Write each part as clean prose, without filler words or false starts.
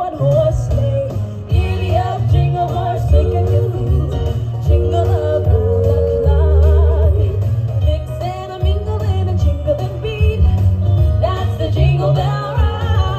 one-horse sleigh. Giddy up, jingle horse, quicken your feet. Jingle up round the clock. Mix and a mingle in a jingling beat. That's the Jingle Bell Rock.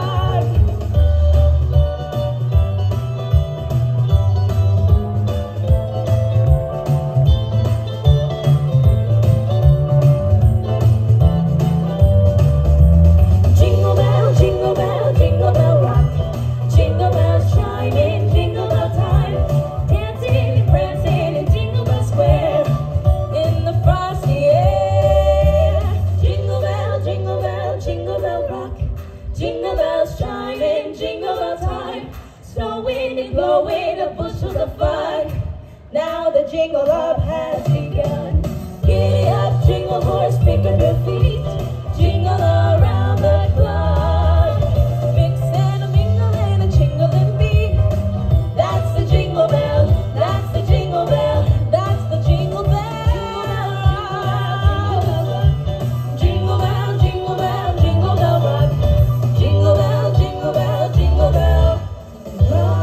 Jingle bell, jingle bell, jingle bell rock. Jingle bells chime in jingle bell time. Dancing and prancing in Jingle Bell Square in the frosty air. Jingle bell, jingle bell, jingle bell rock. Jingle bells chime in jingle bell time. Snowing and blowing a bushel of fun. Now the jingle up has begun. Giddy up, jingle horse, pick up your feet. Jingle around the clock. Mix and a mingle and a jingling beat. That's the Jingle Bell. That's the Jingle Bell. That's the Jingle Bell Rock. Jingle bell, jingle bell, jingle bell rock. Jingle bell, jingle bell, jingle bell rock.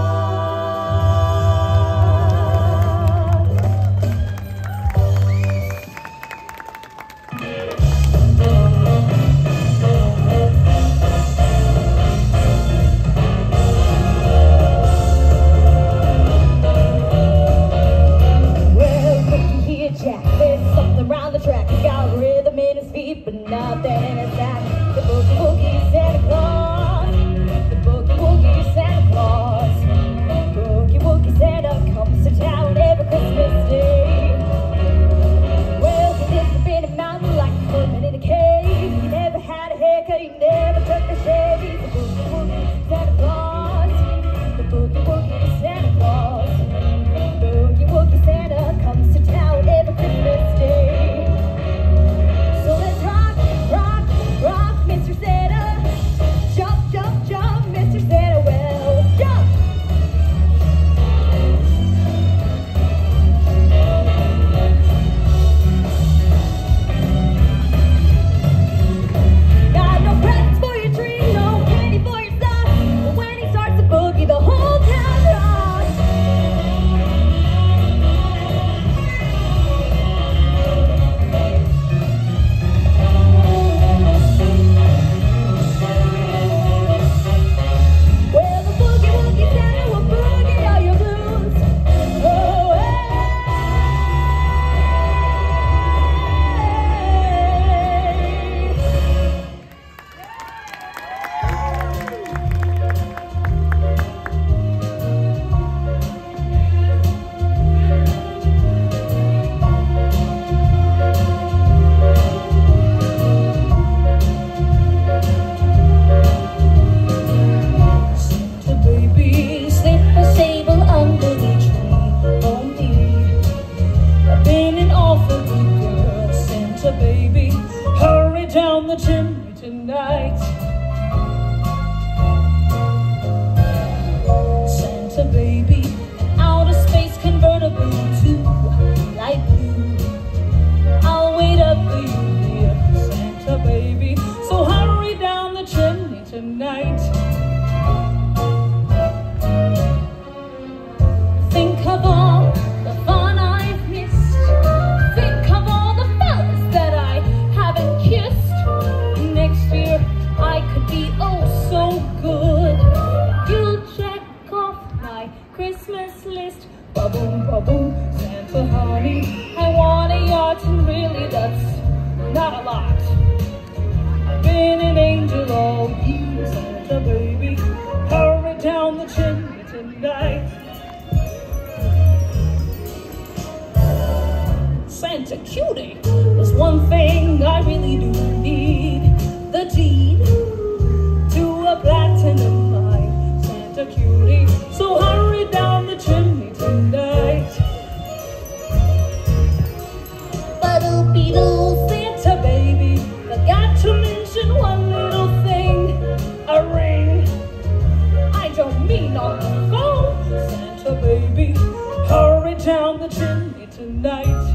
Well, looky here, Jack. There's something around the track. He got rhythm in his feet, but nothing in his back. The boogie woogie Santa Claus. The boogie woogie Santa Claus. Boogie woogie Santa comes to town every Christmas Day. Well, he lives up in a mountain like a hermit in a cave. He never had a haircut, he never took a shave. He's the boogie woogie Santa Claus. The boogie woogie Santa Claus. Boogie woogie Santa comes to town every Christmas Day. So let's rock, rock, rock, Mr. Santa. Jump, jump, jump, Mr. Santa. Well, jump. Got no presents for your tree, no candy for your stuff. But when he starts to boogie, the whole town rocks. Well, the boogie woogie Santa will boogie all your blues away. Santa baby, sleep a stable under the tree for me. I've been an awful good girl, Santa baby. Hurry down the chimney tonight. Santa baby, an outer space convertible to light blue. I'll wait up for you, dear Santa baby. So hurry down the chimney tonight. Think of all the fun I've missed. Think of all the fellas that I haven't kissed. Next year I could be oh so good. You'll check off my Christmas list. Ba-boom, ba-boom, Santa honey, I want a yacht, and really that's not a lot. I've been an angel all year, Santa baby. Hurry down the chimney tonight. Santa cutie, there's one thing I really do need. The deed to a platinum mine, Santa cutie. So hurry down the chimney tonight. Ba-doop-dee-doo, Santa baby, forgot to mention one little thing. A ring. I don't mean on the phone, Santa baby. Hurry down the chimney tonight.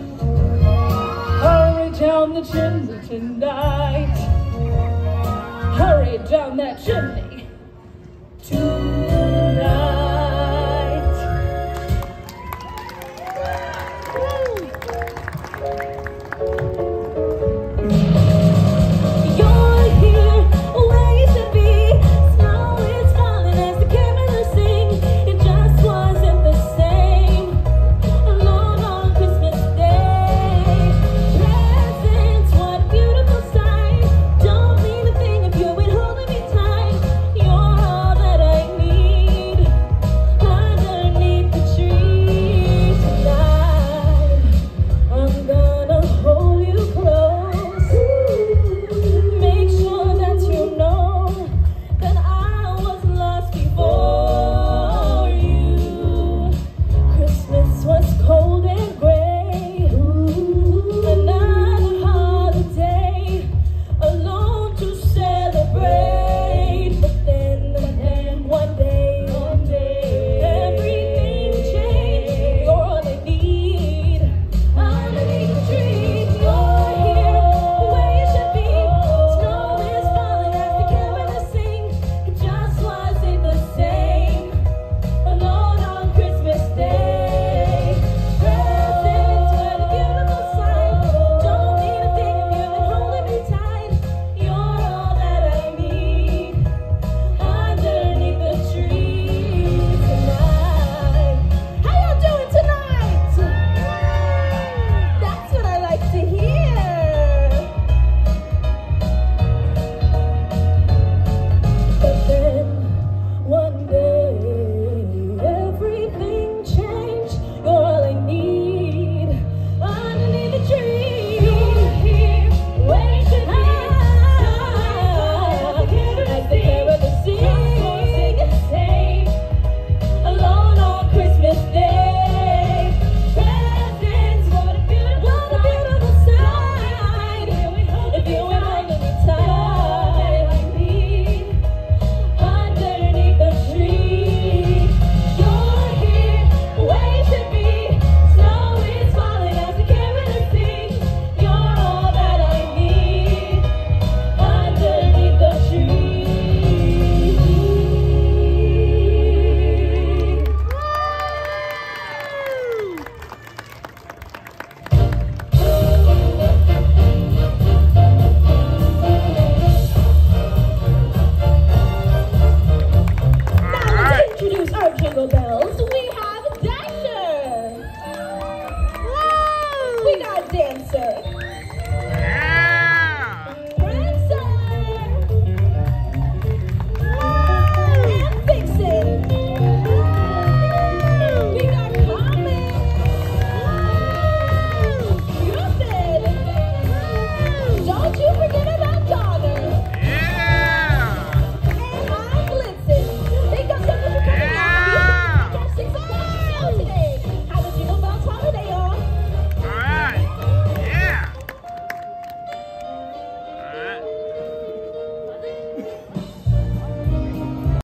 Hurry down the chimney tonight. Hurry down that chimney tonight. love.